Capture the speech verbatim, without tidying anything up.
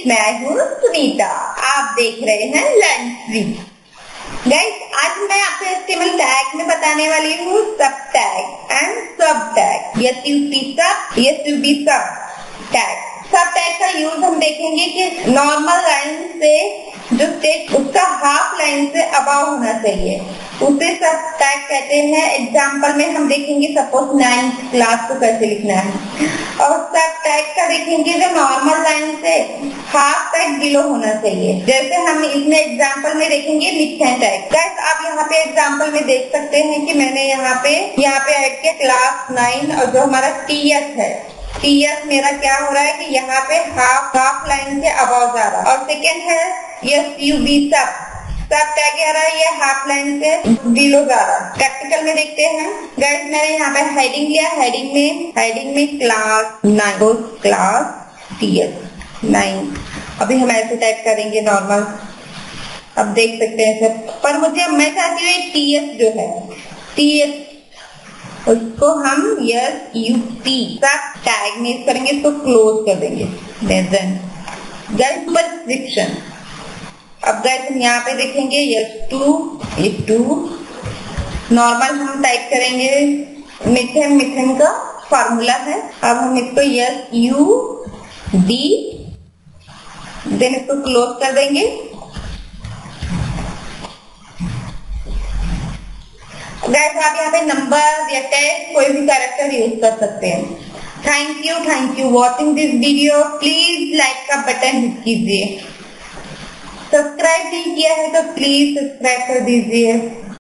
मैं हूँ सुनीता, आप देख रहे हैं लर्न फ्री। गाइस, आज मैं आपको एचटीएमएल टैग में बताने वाली हूँ sub tag and sub tag. S U B sub, S U B sub tag. Sub tag का यूज हम देखेंगे कि नॉर्मल लाइन से जो टेक्स्ट उसका हाफ लाइन से अबाव होना चाहिए, उसे सब टैग कहते हैं। एग्जाम्पल में हम देखेंगे सपोज नाइन्थ क्लास को कैसे लिखना है, और सब टैग का देखेंगे जो नॉर्मल लाइन से हाफ टैग बिलो होना चाहिए। जैसे हम इसमें एग्जाम्पल में देखेंगे मिथेन टैग। गाइस, आप यहाँ पे एग्जाम्पल में देख सकते हैं कि मैंने यहाँ पे यहाँ पे ऐड किया क्लास नाइन, और जो हमारा टी एस है, टी एस मेरा क्या हो रहा है कि यहाँ पे हाफ हाफ लाइन से अबाव जा रहा है। और सेकेंड है यस यू बी सब, सब टैग आ रहा है, ये हाफ लाइन से बिलो जा रहा है। प्रैक्टिकल में देखते हैं। गाइस, मैंने यहाँ पे हेडिंग लिया, हेडिंग में हेडिंग में class nine, class T S nine. अभी हम ऐसे टाइप करेंगे नॉर्मल, अब देख सकते हैं सर। पर मुझे मैं चाहती हूँ टी एस जो है टी एस, उसको हम S U P sub tag में करेंगे, इसको क्लोज कर देंगे। Guys, subscription. अब गाइस हम यहाँ पे देखेंगे यस टू, ये टू नॉर्मल हम टाइप करेंगे, मिथेन मिथेन का फार्मूला है। अब हम इसको यस यू डी देन इसको क्लोज कर देंगे। गाइस, आप यहाँ पे नंबर या टेक्स्ट कोई भी कैरेक्टर यूज कर सकते हैं। Thank you thank you watching this video. Please like का बटन हिट कीजिए। सब्सक्राइब नहीं किया है तो प्लीज सब्सक्राइब कर दीजिए।